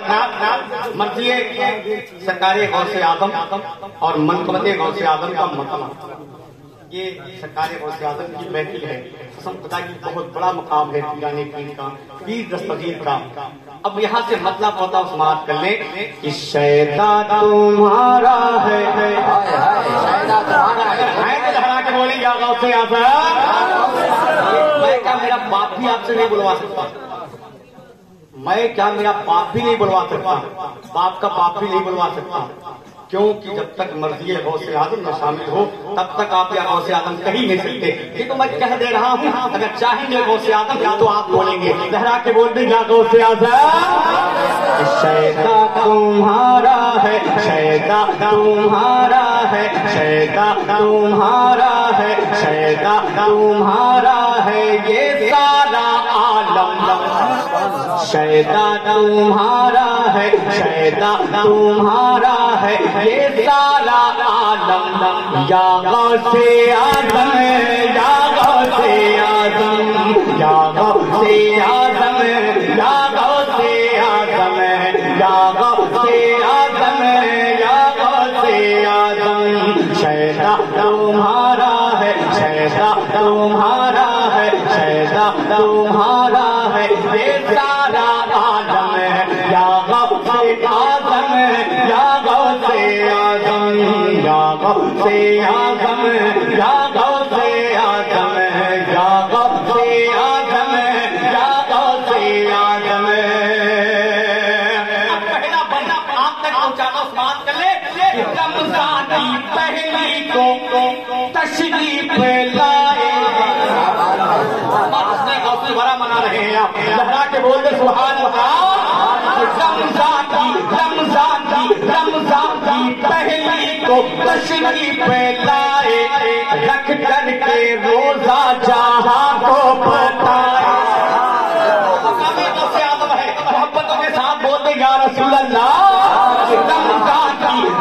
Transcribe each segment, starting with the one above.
مرضی سرکار غوث اعظم اور منقبت غوث اعظم کا مقام، یہ سرکار غوث اعظم کی محفل ہے، قسم خدا کی بہت بڑا مقام ہے پیران پیر کا، پیر دستگیر کا۔ اب یہاں سے مطلب ہوتا سماعت کر لیں کہ شیدا تمہارا ہے، لہرا کے بولی یا غوث اعظم۔ میں کیا میرا باپ بھی آپ سے نہیں بلوا سکتا، میں کیا میرا باپ بھی نہیں بلوا سکتا، باپ کا باپ بھی نہیں بلوا سکتا، کیونکہ جب تک مرضی غوث اعظم میں شامل ہو تب تک آپ یا غوث اعظم کہیں نہیں سکتے۔ یہ تو میں کہہ دے رہا ہوں، اگر چاہیں گے غوث اعظم یا تو آپ بولیں گے، لہرا کے بول دیں یا غوث اعظم۔ شیدا تمہارا ہے، شیدا تمہارا ہے، شیدا تمہارا ہے، شیدا تمہارا ہے یہ سارا عالم، شیدا تمہارا ہے، شیدا تمہارا ہے یہ سارا عالم، یا غوث اعظم، یا غوث اعظم، یا غوث اعظم، یا غوث اعظم، یا غوث اعظم، یا غوث اعظم۔ شیدا تمہارا ہے، شیدا تمہارا ہے، شیدا تمہارا ہے یہ سارا عالم، یا غوث اعظم، یا غوث اعظم، یا غوث اعظم، یا غوث اعظم، یا غوث اعظم، یا غوث اعظم۔ پہلا بندہ آپ تک پہنچانا اس بات کر لے کہ رمضان کی پہلی کو تشریف لائے، اس نے غوث بھرا منا رہے ہیں آپ، لہرا کے بول دے سبحان اللہ۔ رمضان کی پہلی کو تشریف لائے، رکھ کر کے روزہ جہاں کو بتائے۔ محبتوں کے ساتھ بولتے یا رسول اللہ۔ رمضان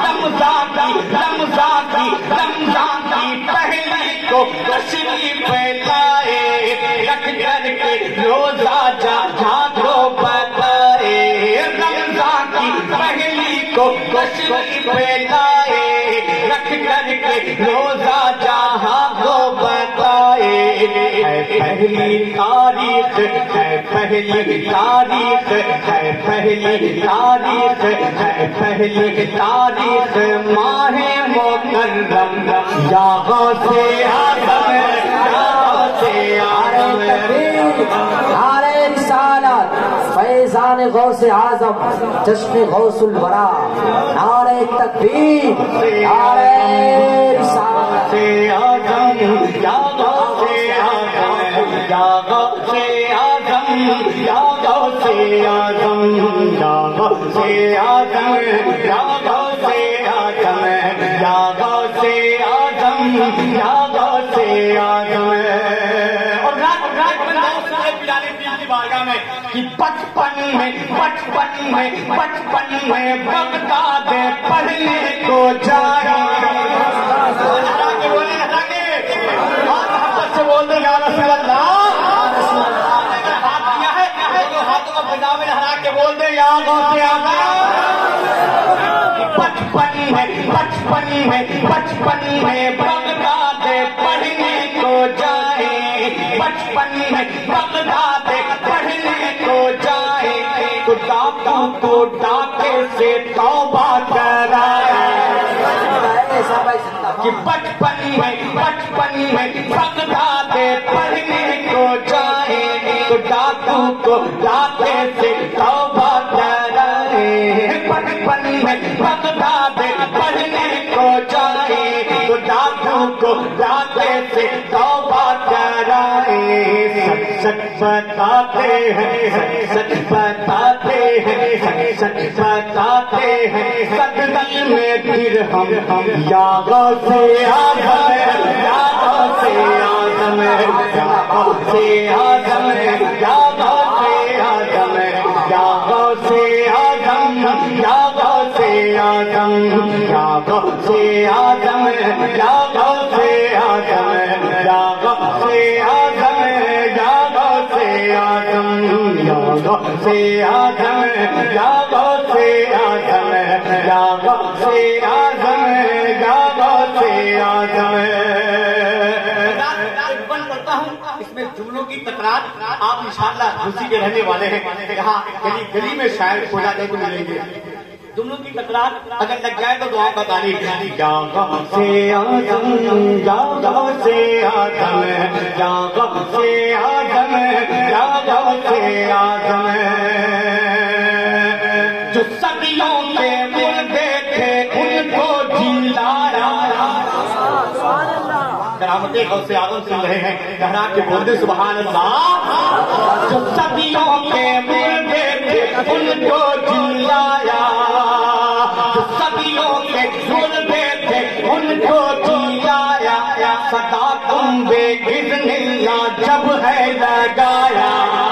کی پہلی کو تشریف لائے، رکھ کر کے روزہ جہاں کو بتائے۔ رمضان کی پہلی کو تشریف لائے، رکھ کر کے روزہ جہاں کو بتائے۔ ہے پہلی تاریخ، ہے پہلی تاریخ، ہے پہلی تاریخ، ہے پہلی تاریخ ماہ مکرم، یا غوث اعظم، یا غوث اعظم۔ نعرہ رسالت، فیضان غوث اعظم، جشن غوث الورا، نعرہ تکبیر، نعرہ رسالت، یا غوث اعظم، یا غوث اعظم، یا غوث اعظم، یا غوث اعظم، یا غوث اعظم، یا غوث اعظم، یا غوث اعظم۔ اور رات بارگاہ میں کہ بچپن میں بغداد پڑھنے کو جائیں، محبت سے بول دیں یا رسول اللہ۔ ہاتھ کیا ہے، ہاتھوں کا بجاوے لہرا کے بول دیں یا غوث اعظم۔ بچپن میں بغداد پڑھنے کو جائیں، بچپن میں بغداد پڑھنے کو جائیں، تو ڈاکو کو ڈاکے سے توبہ کرائے۔ کہ بچپن میں بغداد پڑھنے کو جائیں، تو ڈاکو کو ڈاکے سے توبہ کرائے۔ بچپن میں بغداد پڑھنے کو جائیں، تو ڈاکو کو ڈاکے سے توبہ کرائے۔ سچ بتاتے ہیں، سچ بتاتے ہیں، سچ بتاتے ہیں، صدقہ میں درہم، یا غوث اعظم، یا غوث اعظم، یا غوث اعظم، یا غوث اعظم، یا غوث اعظم، یا غوث اعظم، یا غوث اعظم، یا غوث اعظم، یا غوث اعظم، یا غوث اعظم، یا غوث اعظم، یا غوث आजम या गौसे आजम या गौसे आजम। बंद करता हूँ, इसमें जुमलों की तकरार आप इंशाअल्लाह उसी के रहने वाले हैं, यहाँ गली गली में शायद खोजा जाए तो मिलेंगे। जुमलों की तकरार अगर लग जाए तो दुआ बतानी, या गौसे आजम या गौसे आजम या गौसे आजम या गौसे आजम। जो सदियों के मुर्दे थे उनको जिलाया। करामते गौसे आजम सुन रहे हैं, गहरा के बोलते सुभान अल्लाह। जो सदियों के मुर्दे थे उनको जिलाया, जो सदियों के मुर्दे थे उनको जिलाया। सदा तुम बेइज़्निल्लाह जब है लगाया,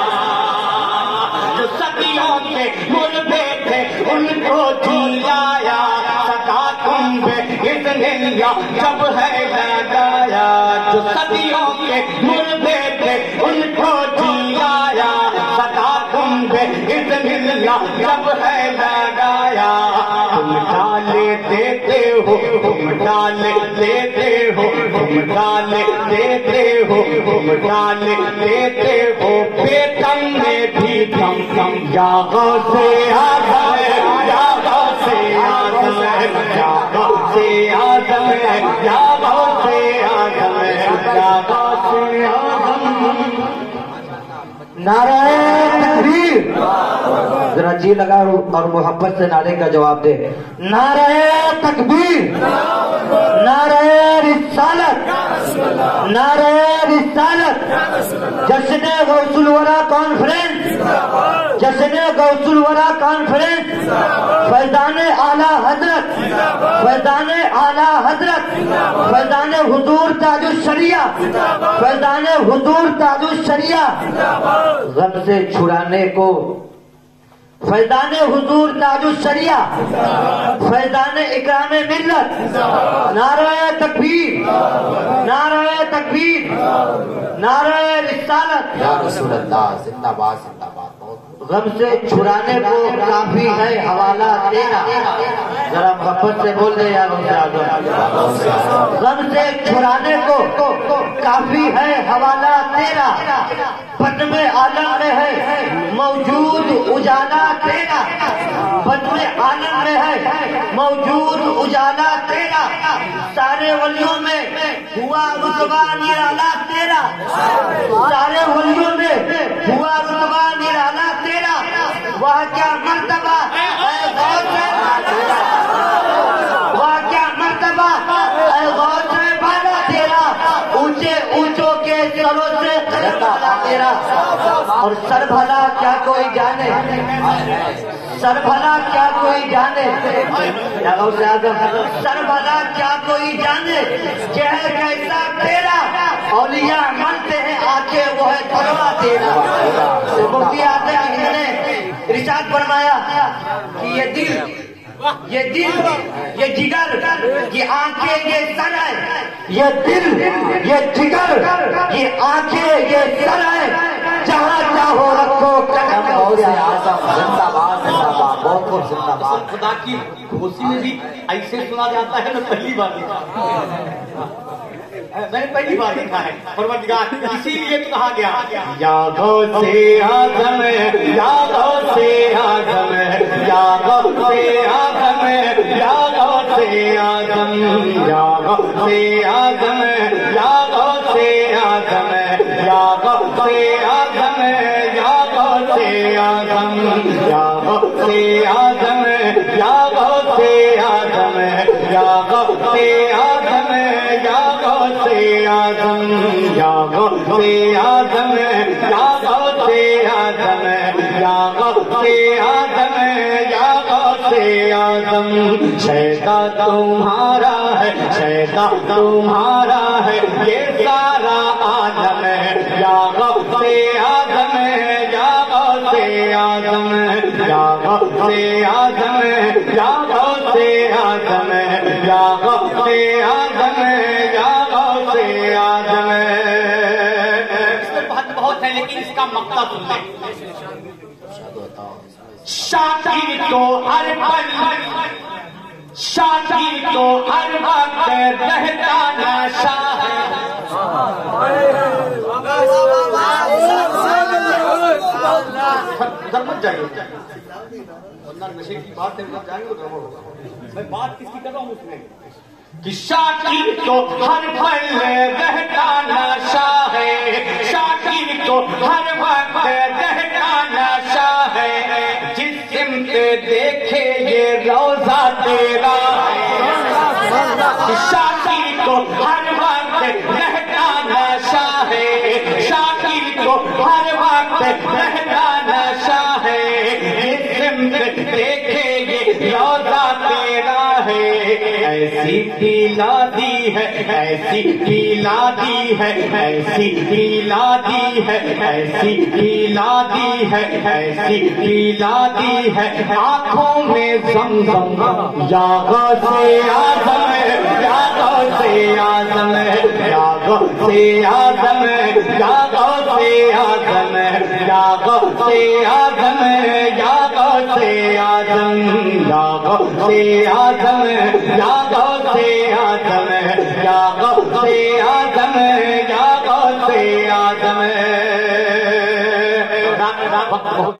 जो सदियों के मुर्दे थे उनको जिलाया। सदा तुम बेइज़्निल्लाह जब है लगाया, जो सदियों के मुर्दे थे उनको जिलाया। सदा तुम बेइज़्निल्लाह जब है लगाया। तुम डाले देते हो, तुम डाले देते हो, तुम डाले देते हो, तुम डाले देते हो बेदम में भी दम दम। या गौसे आजम या गौसे आजम या गौसे आजम या गौसे आजम या गौसे आजम। नारे तकबीर, जरा जी लगा और मोहब्बत से नारे का जवाब दे। नारे तकबीर, नारे रिसालत, नारे रिसालत। जश्न गौसुल वरा कॉन्फ्रेंस, जश्न गौसुल वरा कॉन्फ्रेंस, फैज़ान आला हजरत, फैज़ान आला हजरत, फैज़ान हुजूर ताजुश शरिया, फैज़ान हुजूर ताजुश शरिया। गम से छुड़ाने को फैज़ान हुजूर ताजुश शरिया, फैज़ान इकराम मिल्लत। नारे तकबीर, नारे तकबीर, नारे रिसालत। या रसूल अल्लाह जिंदाबाद जिंदाबाद। गम से छुड़ाने को काफी है हवाला तेरा, जरा मोहब्बत से बोल दे यार। गम से छुड़ाने को काफी है हवाला तेरा, बद में आलम में है मौजूद उजाला तेरा, बद में आलम में है मौजूद उजाला तेरा। सारे वलियों में हुआ रुतबा निराला तेरा, सारे वलियों में हुआ रुतबा निराला तेरा। वह क्या मर्तबा है गौसे वाला, वह क्या मर्तबा है गौसे वाला तेरा। ऊंचे ऊंचों के सरों से भला तेरा, और सर भला क्या कोई जाने, सर भला क्या कोई जाने, सर भला क्या कोई जाने। चेहरा कैसा तेरा, औलिया मानते हैं आके वो है तलवा तेरा। मुफ्ती आते ने इरशाद फरमाया कि ये दिल, ये दिल, ये जिगर, ये आंखें, ये सर है। ये दिल, ये जिगर, ये आंखें, ये सर है। जहाँ चाहो रखो कदम। गौसे आजम जिंदाबाद जिंदाबाद, बहुत बहुत जिंदाबाद। खुदा की घोषी में भी ऐसे सुना जाता है ना, पहली बार देखा, मैंने पहली बार देखा है। परवरदिगार इसीलिए तो कहा गया, या गौसे आजम या गौसे आजम या गौसे आजम या गौसे आजम या गौसे आजम या गौसे आजम या गौसे आजम या गौसे आजम या गौसे आजम या गौसे आजम या गौसे आजम या गौसे आजम या गौसे आजम या गौसे आजम या गौसे आजम या गौसे आजम। शैदा तुम्हारा है, शैदा तुम्हारा है, ये सारा आलम है। या गौसे आजम या गौसे आजम या गौसे आजम या गौसे आजम या गौसे आजम या गौसे आजम। इसमें बहुत है, लेकिन इसका मकसद सुन ले। शाकिर को हर पल, शाकिर को हर वक्त रहता नशा है। इधर मत जाइए, वरना नशे की बात है, जाएंगे तो मैं बात किसकी कर रहा हूँ उसमें कि शाकिर को हर पल रहता नशा है, शाकिर को हर वक्त रहता नशा है। जिस सिमत देखे ये रोजा तेरा, शाकिर को हर वक्त रहता नशा है, शाकिर को हर वक्त रहता नशा है। जिस सिमत देखे ये रोजा तेरा है। ऐसी पीला दी है, ऐसी पीला दी है, ऐसी पीला दी है, ऐसी पीला दी है, ऐसी पीला दी है। आंखों में ज़मज़म या गौसे आज़म, या गौसे आज़म, या गौसे आज़म, या गौसे आज़म, या गौसे आज़म, या गौसे आज़म, या गौसे आज़म, या गौसे आज़म, या गौसे आज़म, या गौसे आज़म।